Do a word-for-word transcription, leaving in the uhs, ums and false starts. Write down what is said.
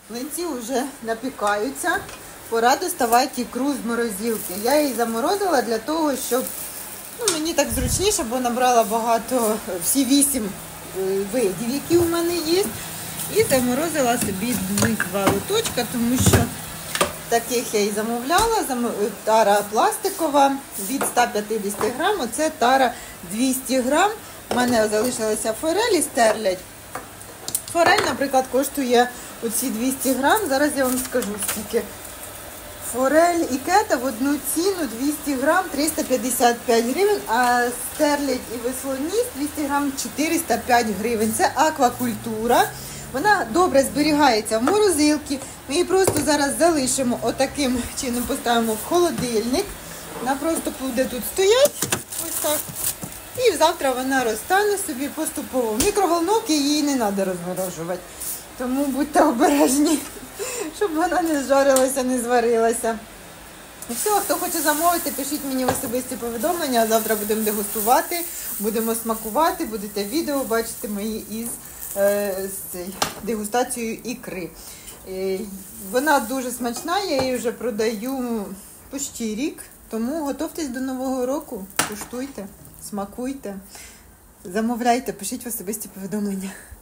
Млинці вже напікаються. Пора доставати ікру з морозилки. Я її заморозила для того, щоб ну, мені так зручніше, бо набрала багато, всі вісім видів, які у мене є. І заморозила собі два лоточка, тому що таких я і замовляла. Тара пластикова від ста п'ятдесят грам, оце тара двісті грам. У мене залишилися форелі стерлядь. Форель, наприклад, коштує оці двісті грам. Зараз я вам скажу скільки. Форель і кета в одну ціну двісті грам триста п'ятдесят п'ять гривень, а стерлядь і веслоніс двісті грам чотириста п'ять гривень. Це аквакультура. Вона добре зберігається в морозилці. Ми її просто зараз залишимо отаким чином, поставимо в холодильник. Вона просто буде тут стояти, ось так. І завтра вона розтане собі поступово. В мікроволновці її не треба розморожувати. Тому будьте обережні, щоб вона не зжарилася, не зварилася. І все, хто хоче замовити, пишіть мені в особисті повідомлення, а завтра будемо дегустувати, будемо смакувати, будете відео бачити мої із е, з дегустацією ікри. Е, вона дуже смачна, я її вже продаю почти рік, тому готуйтесь до Нового року, куштуйте, смакуйте, замовляйте, пишіть в особисті повідомлення.